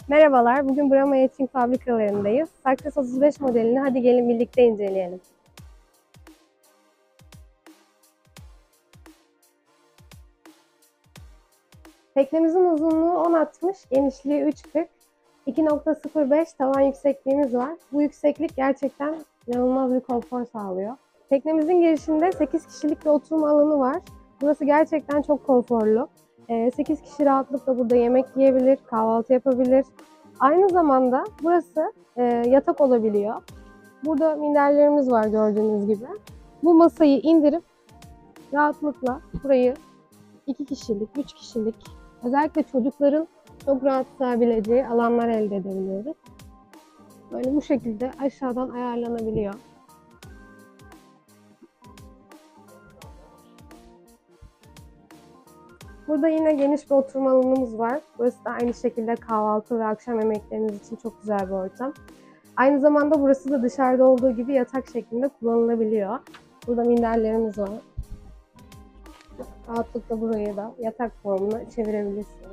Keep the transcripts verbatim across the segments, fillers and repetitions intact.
Merhabalar, bugün Brahma Etching fabrikalarındayız. Success otuz beş modelini hadi gelin birlikte inceleyelim. Teknemizin uzunluğu on altmış, genişliği üç kırk, iki nokta sıfır beş tavan yüksekliğimiz var. Bu yükseklik gerçekten inanılmaz bir konfor sağlıyor. Teknemizin girişinde sekiz kişilik bir oturma alanı var. Burası gerçekten çok konforlu. sekiz kişi rahatlıkla burada yemek yiyebilir, kahvaltı yapabilir. Aynı zamanda burası e, yatak olabiliyor. Burada minderlerimiz var gördüğünüz gibi. Bu masayı indirip rahatlıkla burayı iki kişilik, üç kişilik, özellikle çocukların çok rahat sığabileceği alanlar elde edebiliyoruz. Böyle bu şekilde aşağıdan ayarlanabiliyor. Burada yine geniş bir oturma alanımız var. Burası da aynı şekilde kahvaltı ve akşam yemekleriniz için çok güzel bir ortam. Aynı zamanda burası da dışarıda olduğu gibi yatak şeklinde kullanılabiliyor. Burada minderlerimiz var. Rahatlıkla burayı da yatak formuna çevirebilirsiniz.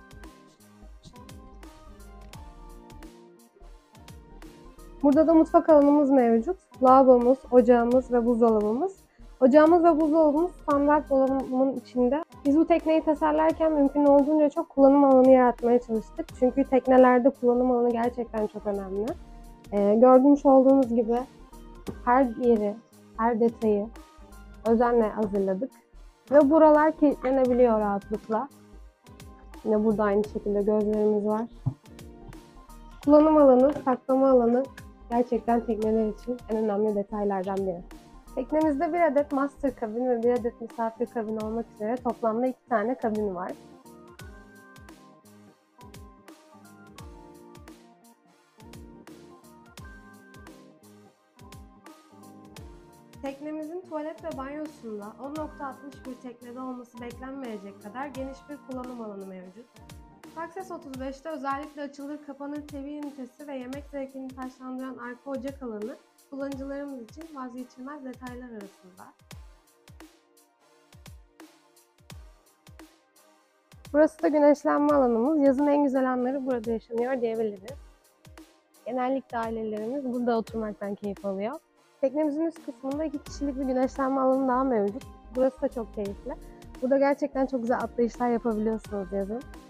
Burada da mutfak alanımız mevcut. Lavabomuz, ocağımız ve buzdolabımız. Ocağımız ve buzdolabımız standart dolabımın içinde. Biz bu tekneyi tasarlarken mümkün olduğunca çok kullanım alanı yaratmaya çalıştık. Çünkü teknelerde kullanım alanı gerçekten çok önemli. Ee, gördüğünüz olduğunuz gibi her yeri, her detayı özenle hazırladık. Ve buralar kilitlenebiliyor rahatlıkla. Yine burada aynı şekilde gözlerimiz var. Kullanım alanı, saklama alanı gerçekten tekneler için en önemli detaylardan biri. Teknemizde bir adet master kabin ve bir adet misafir kabin olmak üzere toplamda iki tane kabin var. Teknemizin tuvalet ve banyosunda on nokta altmış bir teknede olması beklenmeyecek kadar geniş bir kullanım alanı mevcut. Success otuz beşte özellikle açılır kapanır T V ünitesi ve yemek zevkini taşlandıran arka ocak alanı kullanıcılarımız için vazgeçilmez detaylar arasında. Burası da güneşlenme alanımız. Yazın en güzel anları burada yaşanıyor diyebiliriz. Genellikle ailelerimiz burada oturmaktan keyif alıyor. Teknemizin üst kısmında iki kişilik bir güneşlenme alanı daha mevcut. Burası da çok keyifli. Burada gerçekten çok güzel atlayışlar yapabiliyorsunuz yazın.